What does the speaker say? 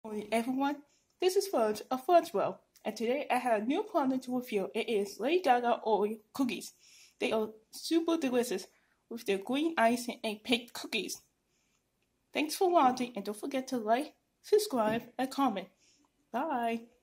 Morning, everyone. This is Fudge of Fudgewell, and today I have a new product to review. It is Lady Gaga Oreo cookies. They are super delicious with their green icing and pink cookies. Thanks for watching, and don't forget to like, subscribe, and comment. Bye.